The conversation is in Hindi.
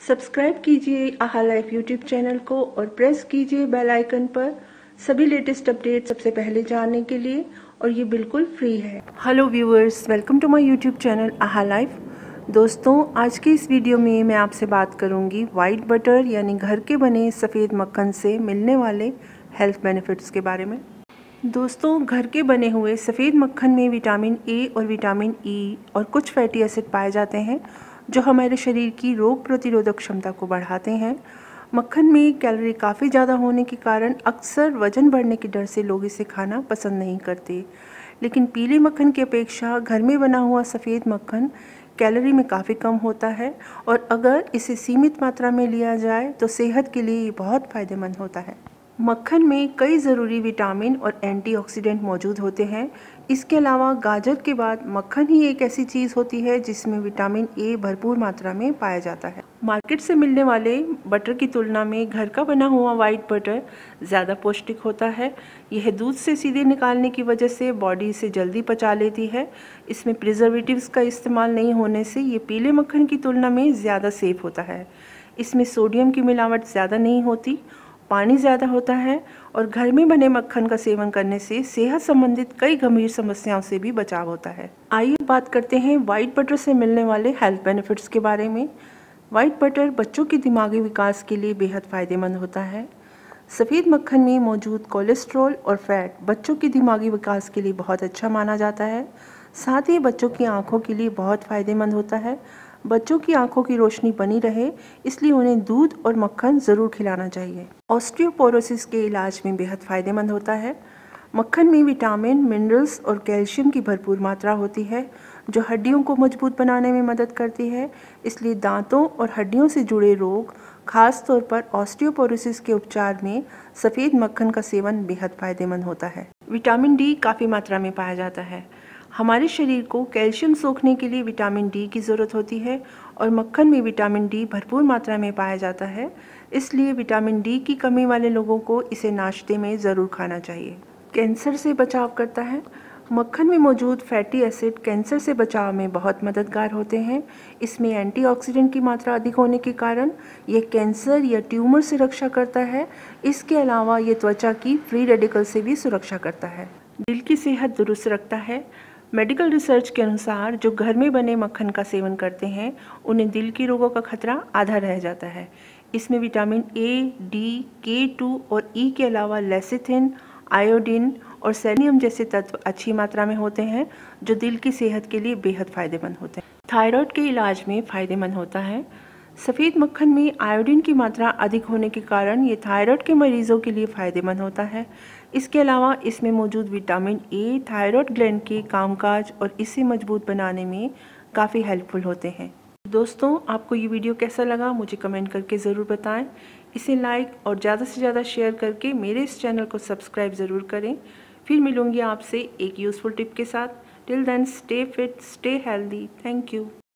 सब्सक्राइब कीजिए आहा लाइफ यूट्यूब चैनल को और प्रेस कीजिए बेल आइकन पर सभी लेटेस्ट अपडेट सबसे पहले जानने के लिए, और ये बिल्कुल फ्री है। Hello viewers, welcome to my YouTube channel aha life. दोस्तों, आज की इस वीडियो में मैं आपसे बात करूंगी वाइट बटर यानी घर के बने सफ़ेद मक्खन से मिलने वाले हेल्थ बेनिफिट्स के बारे में। दोस्तों, घर के बने हुए सफ़ेद मक्खन में विटामिन ए और विटामिन ई और कुछ फैटी एसिड पाए जाते हैं जो हमारे शरीर की रोग प्रतिरोधक क्षमता को बढ़ाते हैं। मक्खन में कैलोरी काफ़ी ज़्यादा होने के कारण अक्सर वजन बढ़ने के डर से लोग इसे खाना पसंद नहीं करते, लेकिन पीले मक्खन की अपेक्षा घर में बना हुआ सफ़ेद मक्खन कैलोरी में काफ़ी कम होता है और अगर इसे सीमित मात्रा में लिया जाए तो सेहत के लिए ये बहुत फ़ायदेमंद होता है। मक्खन में कई ज़रूरी विटामिन और एंटीऑक्सीडेंट मौजूद होते हैं। इसके अलावा गाजर के बाद मक्खन ही एक ऐसी चीज़ होती है जिसमें विटामिन ए भरपूर मात्रा में पाया जाता है। मार्केट से मिलने वाले बटर की तुलना में घर का बना हुआ वाइट बटर ज़्यादा पौष्टिक होता है। यह दूध से सीधे निकालने की वजह से बॉडी इसे जल्दी पचा लेती है। इसमें प्रिजर्वेटिव्स का इस्तेमाल नहीं होने से ये पीले मक्खन की तुलना में ज़्यादा सेफ होता है। इसमें सोडियम की मिलावट ज़्यादा नहीं होती, पानी ज़्यादा होता है और घर में बने मक्खन का सेवन करने से सेहत संबंधित कई गंभीर समस्याओं से भी बचाव होता है। आइए बात करते हैं वाइट बटर से मिलने वाले हेल्थ बेनिफिट्स के बारे में। वाइट बटर बच्चों के दिमागी विकास के लिए बेहद फ़ायदेमंद होता है। सफ़ेद मक्खन में मौजूद कोलेस्ट्रॉल और फैट बच्चों के दिमागी विकास के लिए बहुत अच्छा माना जाता है। साथ ही बच्चों की आँखों के लिए बहुत फ़ायदेमंद होता है। बच्चों की आंखों की रोशनी बनी रहे इसलिए उन्हें दूध और मक्खन ज़रूर खिलाना चाहिए। ऑस्टियोपोरोसिस के इलाज में बेहद फ़ायदेमंद होता है। मक्खन में विटामिन, मिनरल्स और कैल्शियम की भरपूर मात्रा होती है जो हड्डियों को मजबूत बनाने में मदद करती है। इसलिए दांतों और हड्डियों से जुड़े रोग, खास तौर पर ऑस्टियोपोरोसिस के उपचार में सफ़ेद मक्खन का सेवन बेहद फ़ायदेमंद होता है। विटामिन डी काफ़ी मात्रा में पाया जाता है। हमारे शरीर को कैल्शियम सोखने के लिए विटामिन डी की ज़रूरत होती है और मक्खन में विटामिन डी भरपूर मात्रा में पाया जाता है। इसलिए विटामिन डी की कमी वाले लोगों को इसे नाश्ते में ज़रूर खाना चाहिए। कैंसर से बचाव करता है। मक्खन में मौजूद फैटी एसिड कैंसर से बचाव में बहुत मददगार होते हैं। इसमें एंटीऑक्सीडेंट की मात्रा अधिक होने के कारण यह कैंसर या ट्यूमर से रक्षा करता है। इसके अलावा ये त्वचा की फ्री रेडिकल से भी सुरक्षा करता है। दिल की सेहत दुरुस्त रखता है। मेडिकल रिसर्च के अनुसार जो घर में बने मक्खन का सेवन करते हैं उन्हें दिल की रोगों का खतरा आधा रह जाता है। इसमें विटामिन ए, डी, के2 और ई के अलावा लेसिथिन, आयोडीन और सेलिनियम जैसे तत्व अच्छी मात्रा में होते हैं जो दिल की सेहत के लिए बेहद फ़ायदेमंद होते हैं। थायराइड के इलाज में फ़ायदेमंद होता है। सफ़ेद मक्खन में आयोडीन की मात्रा अधिक होने के कारण ये थायराइड के मरीजों के लिए फ़ायदेमंद होता है। इसके अलावा इसमें मौजूद विटामिन ए थायराइड ग्लैंड के कामकाज और इसे मजबूत बनाने में काफ़ी हेल्पफुल होते हैं। दोस्तों, आपको ये वीडियो कैसा लगा मुझे कमेंट करके ज़रूर बताएं। इसे लाइक और ज़्यादा से ज़्यादा शेयर करके मेरे इस चैनल को सब्सक्राइब ज़रूर करें। फिर मिलूँगी आपसे एक यूज़फुल टिप के साथ। Till then, stay fit, stay healthy. Thank you.